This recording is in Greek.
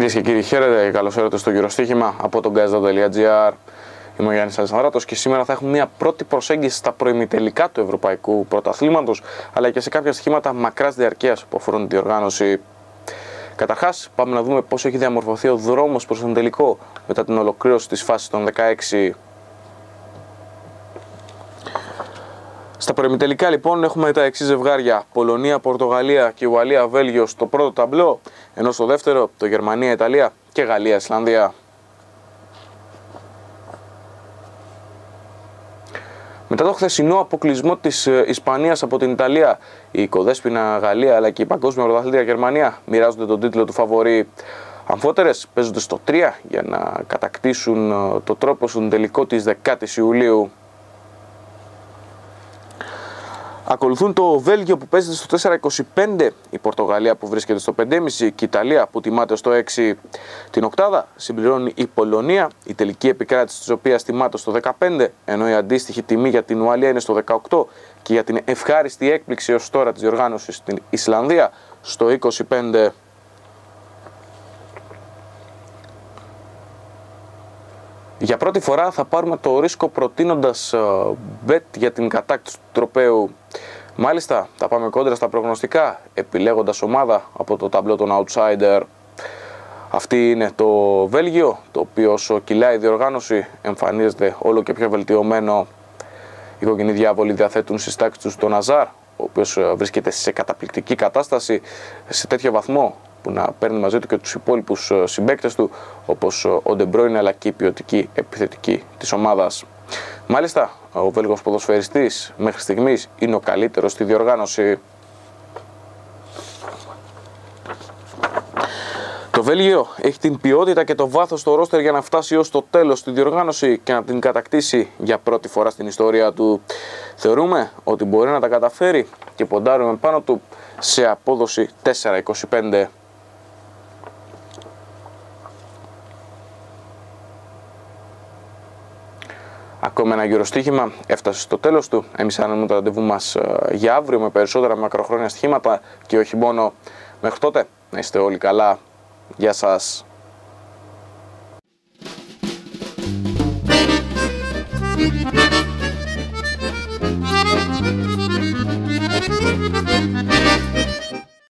Κυρίες και κύριοι, χαίρετε και καλώς ήρθατε στο γυροστοίχημα από τον Gazda.gr. Είμαι ο Γιάννης Αλεσανδράτος και σήμερα θα έχουμε μια πρώτη προσέγγιση στα προημιτελικά του Ευρωπαϊκού Πρωταθλήματος, αλλά και σε κάποια στοιχήματα μακράς διαρκείας που αφορούν τη διοργάνωση. Καταρχάς, πάμε να δούμε πώς έχει διαμορφωθεί ο δρόμος προς τον τελικό μετά την ολοκλήρωση της φάσης των 16. Στα προημιτελικά λοιπόν έχουμε τα εξής ζευγάρια: Πολωνία, Πορτογαλία και Ουαλία, Βέλγιο στο πρώτο ταμπλό, ενώ στο δεύτερο το Γερμανία, Ιταλία και Γαλλία, Ισλανδία. Μετά το χθεσινό αποκλεισμό της Ισπανίας από την Ιταλία, η οικοδέσποινα Γαλλία αλλά και η παγκόσμια πρωταθλήτρια Γερμανία μοιράζονται τον τίτλο του φαβορί. Αμφότερες παίζονται στο 3 για να κατακτήσουν το τρόπο στον τελικό της 10ης Ιουλίου. Ακολουθούν το Βέλγιο που παίζεται στο 4.25, η Πορτογαλία που βρίσκεται στο 5.5 και η Ιταλία που τιμάται στο 6. Την οκτάδα συμπληρώνει η Πολωνία, η τελική επικράτηση της οποίας τιμάται στο 15, ενώ η αντίστοιχη τιμή για την Ουαλία είναι στο 18 και για την ευχάριστη έκπληξη ως τώρα της διοργάνωσης στην Ισλανδία στο 25. Για πρώτη φορά θα πάρουμε το ρίσκο προτείνοντας bet για την κατάκτηση του τροπαίου. Μάλιστα, θα πάμε κόντρα στα προγνωστικά, επιλέγοντας ομάδα από το ταμπλό των outsider. Αυτή είναι το Βέλγιο, το οποίο όσο κυλάει η διοργάνωση εμφανίζεται όλο και πιο βελτιωμένο. Οι κόκκινοι διάβολοι διαθέτουν στις τάξεις τους τον Αζάρ, ο οποίος βρίσκεται σε καταπληκτική κατάσταση, σε τέτοιο βαθμό που να παίρνει μαζί του και τους υπόλοιπους συμπαίκτες του, όπως ο Ντε Μπρόινε αλλά και η ποιοτική επιθετική της ομάδας. Μάλιστα, ο Βέλγος ποδοσφαιριστής μέχρι στιγμής είναι ο καλύτερος στη διοργάνωση. Το Βέλγιο έχει την ποιότητα και το βάθος στο ρόστερ για να φτάσει ως το τέλος στη διοργάνωση και να την κατακτήσει για πρώτη φορά στην ιστορία του. Θεωρούμε ότι μπορεί να τα καταφέρει και ποντάρουμε πάνω του σε απόδοση 4.25. Ακόμα ένα γυροστοίχημα έφτασε στο τέλος του. Εμείς αναμένουμε το ραντεβού μας για αύριο με περισσότερα μακροχρόνια στοιχήματα και όχι μόνο. Μέχρι τότε να είστε όλοι καλά. Γεια σας.